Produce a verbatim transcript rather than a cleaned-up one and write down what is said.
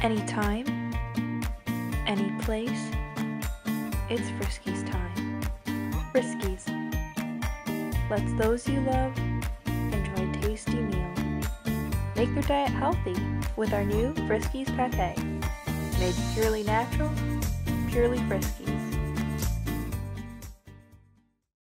Anytime, any place, it's Friskies time. Friskies. Lets those you love enjoy a tasty meal. Make their diet healthy with our new Friskies Pate. Made purely natural, purely Friskies.